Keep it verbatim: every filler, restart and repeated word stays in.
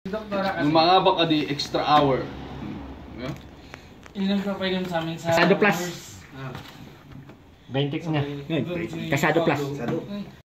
Yung mga baka di extra hour. Yun ang papainom sa amin sa... Kasado plus. Bentex nga. Kasado plus. Kasado.